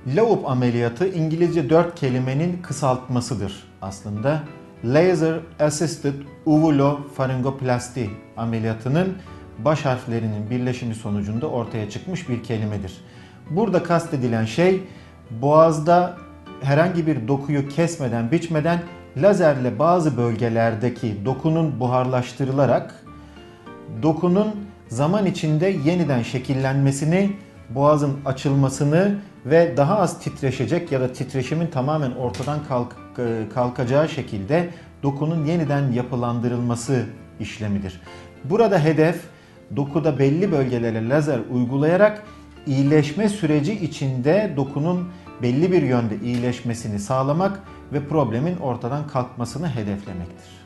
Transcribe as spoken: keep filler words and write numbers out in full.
LAUP ameliyatı İngilizce dört kelimenin kısaltmasıdır aslında. Laser Assisted Uvulopharyngoplasty ameliyatının baş harflerinin birleşimi sonucunda ortaya çıkmış bir kelimedir. Burada kastedilen şey, boğazda herhangi bir dokuyu kesmeden, biçmeden lazerle bazı bölgelerdeki dokunun buharlaştırılarak dokunun zaman içinde yeniden şekillenmesini, boğazın açılmasını ve daha az titreşecek ya da titreşimin tamamen ortadan kalk, kalkacağı şekilde dokunun yeniden yapılandırılması işlemidir. Burada hedef, dokuda belli bölgelere lazer uygulayarak iyileşme süreci içinde dokunun belli bir yönde iyileşmesini sağlamak ve problemin ortadan kalkmasını hedeflemektir.